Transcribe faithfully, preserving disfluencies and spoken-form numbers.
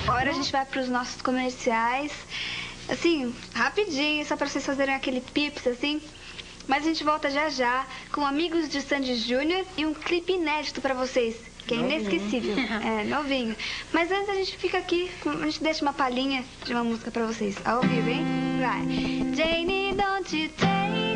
Agora a gente vai para os nossos comerciais. Assim, rapidinho, só para vocês fazerem aquele pips, assim. Mas a gente volta já já com Amigos de Sandy Júnior e um clipe inédito para vocês, que é inesquecível. É, novinho. Mas antes a gente fica aqui, a gente deixa uma palhinha de uma música para vocês. Ao vivo, hein? Vai. Janie, don't you take